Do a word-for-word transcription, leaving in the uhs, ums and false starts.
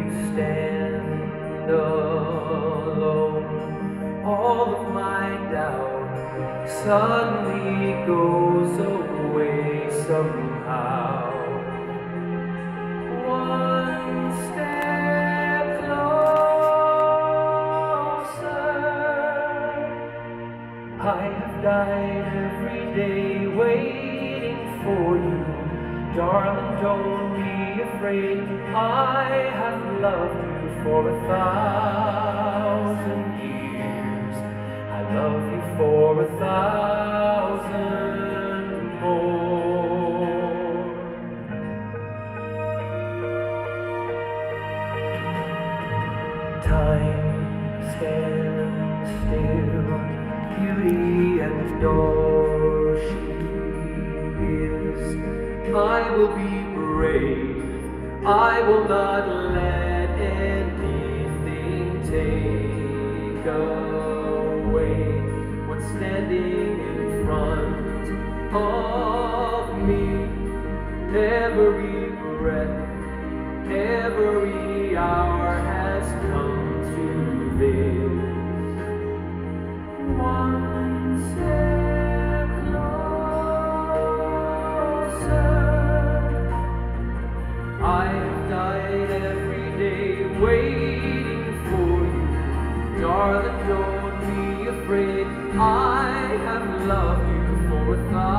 stand alone. All of my doubt suddenly goes away somehow. One step closer. I have died every day waiting for you. Darling, don't be afraid. I have loved you for a thousand years. I love you for a thousand more. Time stands still, beauty and all she is. I will be brave, I will not let anything take away what's standing in front of me. Every breath, every hour has come to this. One step closer. I've died every day waiting for you. Darling, don't be afraid. I have loved you for a thousand